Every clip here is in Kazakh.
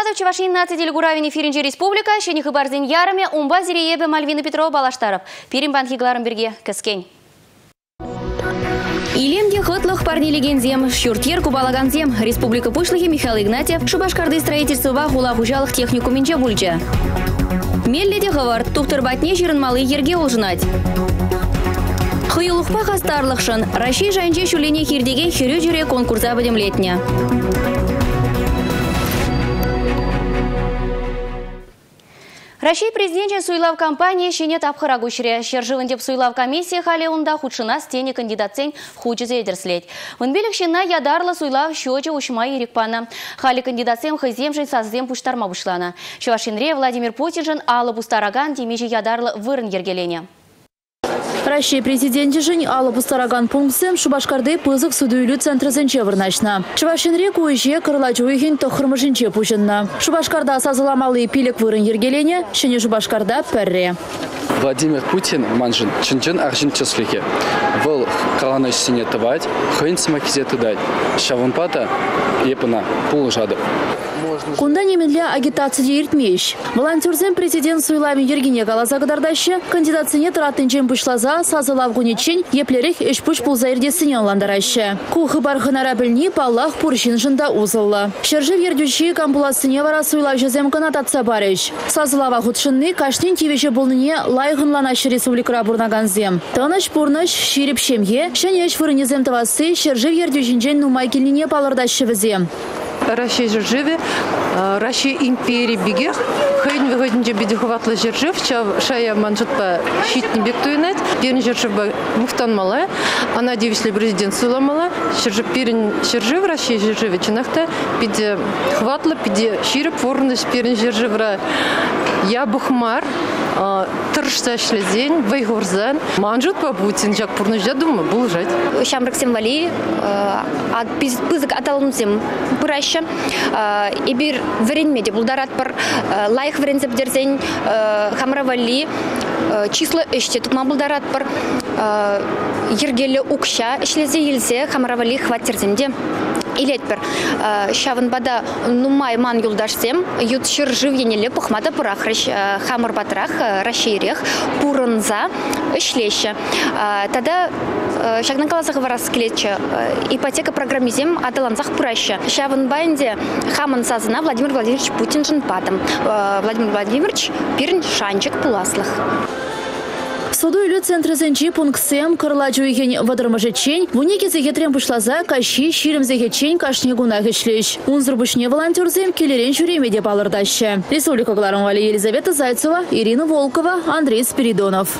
Здравствуйте, Чувашин нацитель Гуравин эфиринче республика, шених и барзин ярами, умба зиреебе Мальвина Петрова Балаштаров. Пирим банхигларым берге кескень. Илемде хытлых парни легензем, шюртер кубалаганзем, республика Пушлыхи Михаил Игнатьев, Шубашкарды строительства хула хужалых технику менче бульча. Мелледе хавар, тухтыр батне жирын малы ерге олжынать. Хыйлухпа хастарлықшын, Раши жанче шулене хирдеге хирю жүре конкурса бадемлетне. Россия президенте суйлав компании шене тапхыра гушре. Шерживын деп суйлав комиссия хали унда худшына стене кандидатсен хучизе едерслеть. Вынбелік шена ядарлы суйлав щече ушмай ирикпана. Хали кандидатсен хайземжен саздем пуштарма бушлана. Чувашинре Владимир Путин алы пустараган темежи ядарлы вырын ергелене. Россия президенте жень алы пустараган пунктсем Шубашкарды пызык судуйлю центрзенче вырначна. Чувашинре куйже кырлачуйхин тохырмыжинче пушынна. Шубашкарда сазыламалы пилек вырын ергелене, шене Шубашкарда перре. Владимир Путин манжин чынчын аршин числихе. Выл каланыш сине тывать, хын смакизе тыдать. Шавынпата епына пул жады. Кунда немедля агитация иртмеш. Волонтерзем президент суйлами Ергене галазагдардаще, кандидатсыне тратынчен пушлаза сазылав гуничен еплерих эшпуч пулзаирдесыне ландараще. Кухы барханара білни паллах пуршин жында узылла. Шержив ердючи кампуласыне вара суйлав жезем канататса барыш. Сазылава худшынны каштин тивеше болныне лайғынланашы республикара бурнаганзем. Таныш пурныш ширип шемге, шенеш вырынезем тавасы шержив ердючинчен нумайкелине палырдашы візем. Россия жерживе, Россия империи бегех, хейн выходинче бедиховатлы жержив, шая манжутпа щитни бектуинет, перен жержива мухтан малая, она девисли президент суламала, перен жержив, Россия жерживе чинахта, пиде хватла, пиде ширип ворныс перен жерживра я бухмар, тыршта шлезень, вайгорзан, манжутпа Путин, жак пурныш жадума, булжать. Шамрак символи, пызык аталынсем пыраща, и бир вренмеде булдарат пар лайх врензеп дерзень хамравали числа эште тукма булдарат пар ергеле укша шлезе елзе хамравали хваттерземде. Илетпер шавынбада нумай ман юлдашсем ют шыржив енеле пухмада пурахрыш хамыр батрах раширех пурынза ишлеще. Тогда шагнан каласах варас келече ипотека программизем адаланзах пураща. Шавынбайнде хамын сазына Владимир Владимирович Путин жынпатым. Владимир Владимирович пирн шанчик пуласлых. Судуйлю центрзенчи пунктсем кырлачуйхен вадырмажечень, вунике зегетрем пышлаза кащи ширим зегечень кашне гунах ишлеш. Унзрбышне волонтерзем келерен шуремеде балырдаще. Республика Гларамвали Елизавета Зайцева, Ирина Волкова, Андрей Спиридонов.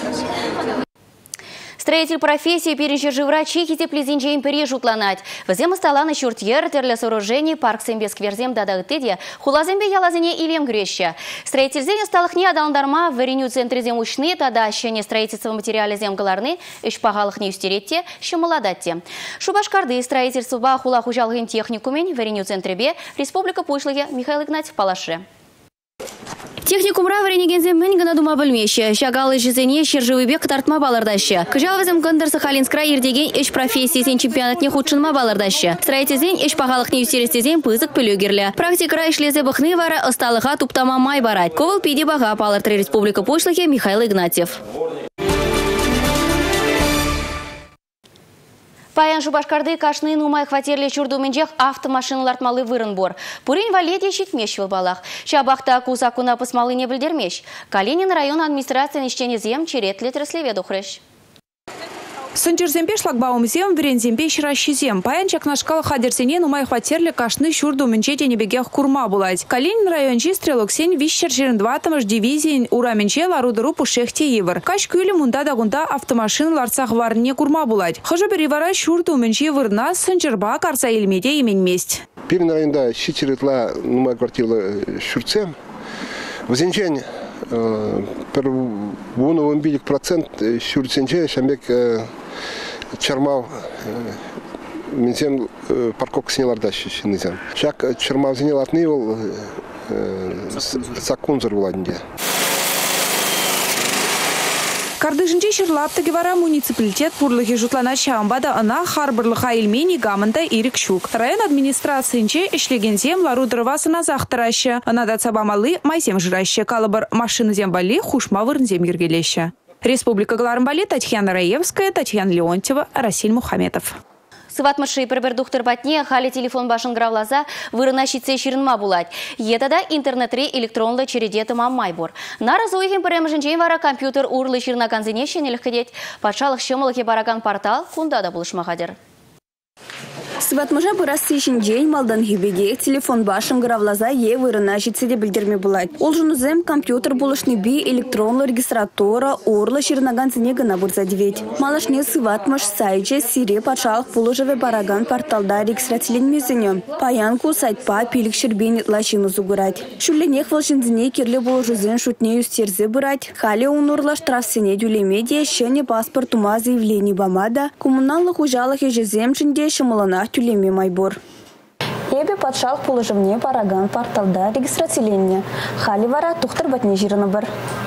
Строитель профессии переживший врачи теплизинче империи жутланать. Взем стала на шуртьер для сооружений парк сембе скверзем дадагтедья, хулазембе ялазине илем греща. Строитель зене сталых не адалдарма в вареню центре зем ушны, тогда не строительство материале зем галарны, ищ пагалых не устеретте, еще молодатте. Шубашкарды строительство хула хужалгин техникумень в вареню центре бе, республика Пушлыхи Михаил Игнатьев Палаше. Техникум равренегензем менгана дума бөлмеші. Шагалы жезене шерживый бек тартма балырдашы. Кыжалвызым кындыр Сахалинскра ердеген эш профессиясен чемпионатне худшынма балырдашы. Строительзен эш пағалық не үстерестезен пызык пөлөгерлі. Практикара ишлезе бұхны вара ысталыға туптама май барать. Ковыл пиде баға палыртыры республика Пушлыхи Михаил Игнатьев. Паян Шубашкарды кашны нумай хватерлі чурдуменжех автомашиналарт малы вырын бор. Пурин валеде щитмеш вылбалах. Шабахта кузакуна пысмалы не білдермеш. Калинин район администрация нищенезем черетлет рослеве духрыш. Сынчерземпе шлагбаум зем, вренземпе ширащизем. Паянчак нашкал хадерсене нумай хватерли кашны шурду менчете небегех курма булать. Калинин райончи стрелоксен вищер жирендватамыш дивизии ура менче ларудыру пушехте евр. Каш күлі мунда дагунда автомашин ларцах варне курма булать. Хожа перевара шурду менче вырна сынчерба карца илмеде имен месть. Первый районда щитеретла нумай квартирла шурцем. Взенчень вон билик процент шурценче шамбек чармав менсем парковка синелардащи нельзя. Шак чармав синелатный был сакунзор владенде. Кардыжынче шырлаптыгы вара муниципалитет пурлыхи жутлана чамбада ана харбырлыха илмени гамында ирик щук. Район администрациянче ишлегензем ларудырвасына захтыраще. Анада цабамалы майзем жыраще калыбыр машины зембали хушма вырнзем ергелеще. Республика Галармбали, Татьяна Раевская, Татьяна Леонтьева, Расиль Мухаметов. Сыватмыши прибердухтер батне хали телефон башын гравлаза вырынащице ширинма булать. Етада интернетре электронлы чередеты мамайбур. На разуихим премжинчен вара компьютер урлы ширна канзинещен илхкедеть. Патшалых щемалыхи бараган портал кундада булышмахадер. Сыватмыжа бұрасы ешін день малдан хибеге телефон башын гравлаза е вырынащице де білдерме булать. Ол жунузем компьютер булышны би электронлы регистратора урлы ширна канзине гына бурза девет. Малашне сыватмыш сайче сире патшалых пулыжеве бараган порталда регистрациленмезіне. Паянку сайтпа пилік шербен лачину зугурать. Шулленех волшинзіне керле булыжузен шутне юстерзе бұрать. Хали унурла штрафсене дюлемедия шене паспорт ума заявление бамада. Коммуналлық ужалых ежезем шинде шымылына тюлеме майбор. Ебе патшалых пулыжевне бараган порталда регистрациленне. Хали вара тухтар батне жирына бар.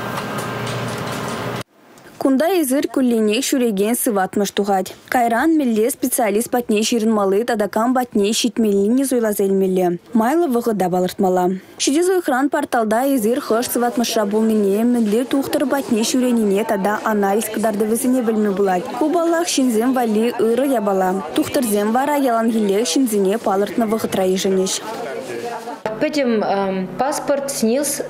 Кунда езір күлленек шүреген сыватмыш туғад. Кайран мелле специалист батне ширинмалы тадакан батне шитмеліне зойлазелмелі. Майлы вғыда балыртмала. Шидезу экран порталда езір хыш сыватмыша болмене мелле тухтар батне шүренине тада анализ кадарды візіне білме булад. Кубалах шинзем вали ыры ябала. Тухтарзем вара ялангелек шинзене палыртна вғытра еженеш. Пойдем паспорт снился.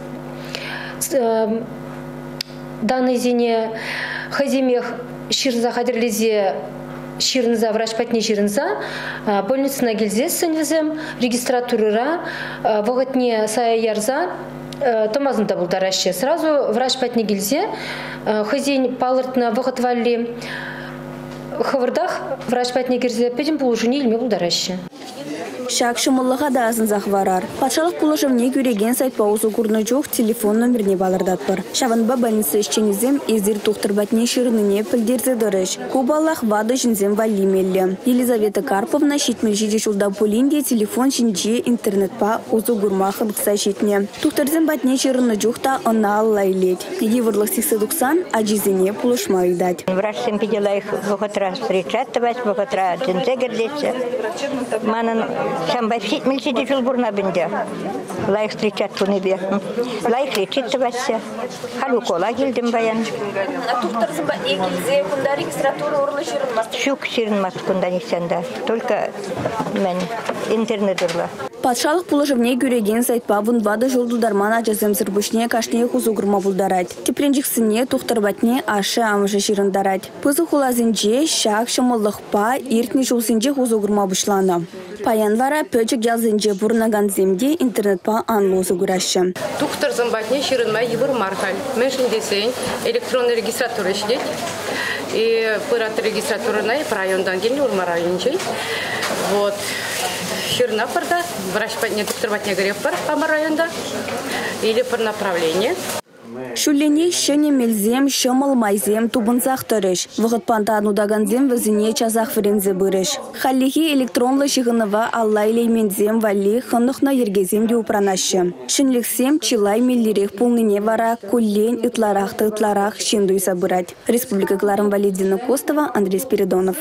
Данный зене хазимех ширнза хадерлизе ширнза врач патне ширнза больница на гильзе сенвизем регистратурыра воготне сая ярза томазын да булдараще сразу врач патне гильзе хазин палыртна воготвали хавырдах врач патне гильзе педим положение илме булдараще. Шак шымылыға да азын захварар. Патшалық пулышывне күреген сайт паузу курны жоқ телефон номерне балырдат бар. Шаванба больница ишченізем ездер тухтыр батне шырыныне пілдерзе дырыш. Кубалах вады жінзем валимелі. Елизавета Карповна шитмел жиде шулда полинде телефон шинче интернетпа узу гурмахы бікса шитне. Тухтырзем батне шырыны жоқта ына аллайлет. Евырлық сиксы дуксан ажизіне пулышма үйдат. Врачсем педела их вохотра встречатывать, вохотра джинзегердеться. Манан Шамбай всит мельчиде жулбурна бенде. Лайх встречат по небе. Лайх лечит вася. Халю кола гильдем баян. А тухтарзым ба эгилзе кунда регистратура урлы ширинмас. Шук ширинмас кунда нисенда. Только мен интернет урла. Патшалық пулышывне күреген сайтпа вунвады жолдударман ажазым зырбышне кашне хузугырма булдарать. Тепренжіксіне тухтарбатне ашы амышы шириндарать. Пызы хулазынже шак шымылықпа иртні жолсынже хузугырма бұшланы. Паян вара пөчік ялзынже бурнаган земде интернетпа анлозы күрәші. Тухтарзым батне ширинма евыр мархаль. Меншін десен электронный регистратура işlet. И пырат регистратурына райондан келін урма райончей. Вот. Ширина парда, врач патне доктор батне горев пар ама районда. Или по направлению. Шуллене шене мелзем, шымыл майзем тубынзақ тұрыш. Вғыт пантанудаганзем візіне чазақ вірензе бұрыш. Халлихи электронлы шығыныва аллайлей мензем вали хынықна ергезем де упранашы. Шынліксем чилай меллерек пулныне вара куллен ытларахты ытларах шендуйса бұрать. Республика Галармбали Дина Костова, Андрей Спиридонов.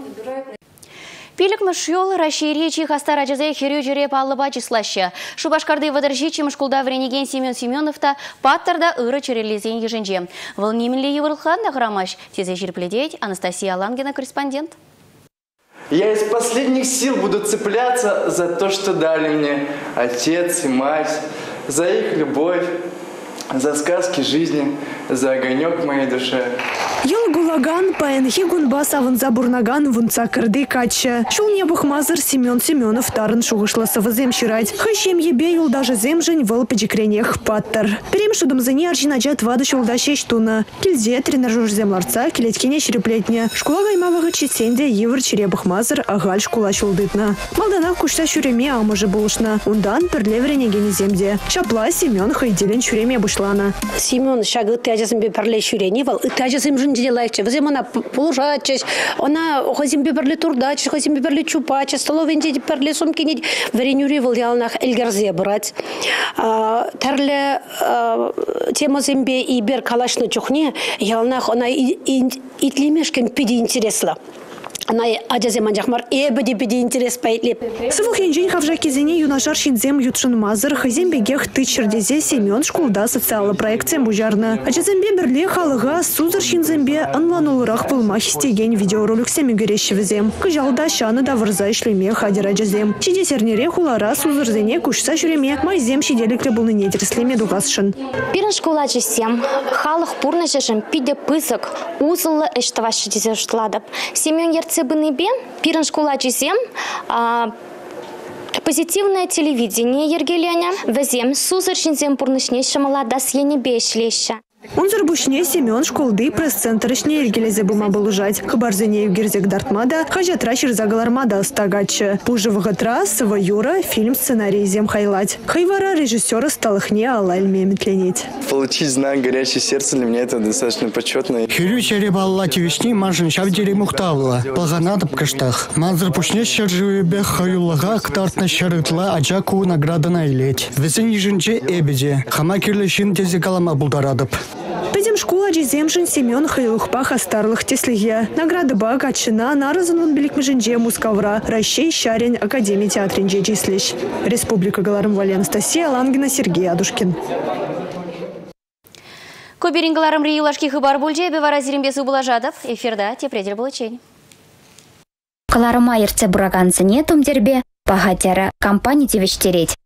Пилік мұшыл Раширечи хастар ажазай херю жүре паллыба числашы. Шубашкарды вадыржичи мұшкулда вренеген Семен Семеновта паттарда ұры чырелезен ежінже. Выл немінлі евырлхан нағырамаш. Тезе жерпледеть Анастасия Лангина, корреспондент. Я из последних сил буду цепляться за то, что дали мне отец и мать, за их любовь, за сказки жизни, за огонек в моей душе. Ел гулаган, паэнхи гунбас аванза бурнаган вунца кырды кача. Шул небых мазыр Семен Семенов тарын шуғышласы вазем ширать. Хащем ебе юлдажы земжень выл педжекренех паттар. Перем шудымзыне арчинаджат вады шулда шештуна. Кельзе тренажер земларца келеткене шереплетне. Школа гаймавага чесенде евр черебых мазыр агаль школа шулдытна. Малданах кушта шуреме амыжы булышна. Ундан перлевренегене земде. Шапла Семен хайделен шуреме бушлана. Светлана. Семен шагы тяжесен беперле шурени вал, тяжесен жинде лайче. Возем она положачеш, она хозим беперле турдачеш, хозим беперле чупачеш, столовенде беперле сумкини варенюри вал ялнах эльгарзе брать. Терле тема зембе и бер калашны чухне ялнах она итлимешкен пиди интересла. Она аджазе манжахмар эбеди пиди интерес пайтли. Сывых янжень хавжакизене юнашар шинзем ютшин мазыр хазем бегех тычердезе Семен школда социалы проекция бужарна. Аджазембе берле халыга сузыр шинзембе анланулырах пылма хистеген видеоролик семигерещевзем. Кыжалда шаны да вырза ишлеме хадер аджазем. Чидесернере хулара сузырзене кушса жүреме майзем шиделикле булны недерслеме дугасшын. Пирен школа аджасем халых пурнашешем пиде пысык узылы эштаваш шидезештладып. Семен ерце бен пирен школа аджасем позитивное телевидение ергеленя везем сузыр шинзем пурнышне шамаладас ене бешлеща. Он зарбушне Семен школды пресс-центр ишне ергелезе бума булыжать. Хабарзене евгерзек дартмада, хажатра ширзагалармада астагачы. Пужы вагатра, сыва юра, фильм сценарий зем хайлать. Хайвара режиссера сталыхне алальме метленить. Получить знак «Горящее сердце» для меня это достаточно почетно. Хирю черебалла тивишни мажин шавдери мухтавла. Плаганадып каштах. Мазыр пушне шаржуебе хаюлага ктартна шарытла аджаку награда найлеть. Везен ежинче эбеде. Хамакерлешин тезе калама булдарадып. Педем школа джиземшин Семен хайлухпах астарлых теслие. Награды баг отчина наразан беликмежинже мускавра. Ращей Щарень Академии театринже числищ. Республика Галарым-Вали Анастасия Лангина, Сергей Адушкин. Коберингаларым риюлашки хыбар бульже бевара зирембесу булажадов. Эфирда тепредер булачень. Каларыма ерце бураганцыне тумдербе пахатяра компания тевечтереть.